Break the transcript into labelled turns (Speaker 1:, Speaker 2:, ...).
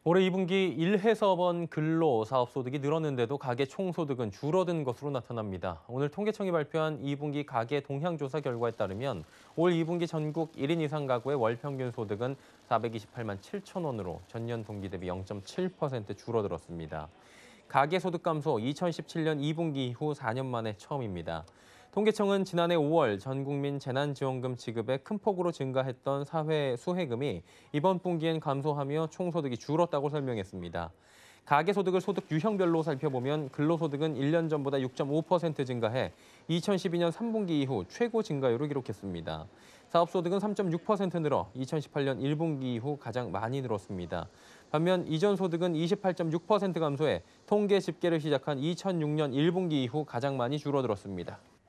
Speaker 1: 올해 2분기 1회서번 근로 사업소득이 늘었는데도 가계 총소득은 줄어든 것으로 나타납니다. 오늘 통계청이 발표한 2분기 가계 동향조사 결과에 따르면 올 2분기 전국 1인 이상 가구의 월 평균 소득은 428만 7천 원으로 전년 동기 대비 0.7% 줄어들었습니다. 가계 소득 감소 2017년 2분기 이후 4년 만에 처음입니다. 통계청은 지난해 5월 전 국민 재난지원금 지급에 큰 폭으로 증가했던 사회 수혜금이 이번 분기엔 감소하며 총소득이 줄었다고 설명했습니다. 가계소득을 소득 유형별로 살펴보면 근로소득은 1년 전보다 6.5% 증가해 2012년 3분기 이후 최고 증가율을 기록했습니다. 사업소득은 3.6% 늘어 2018년 1분기 이후 가장 많이 늘었습니다. 반면 이전 소득은 28.6% 감소해 통계 집계를 시작한 2006년 1분기 이후 가장 많이 줄어들었습니다.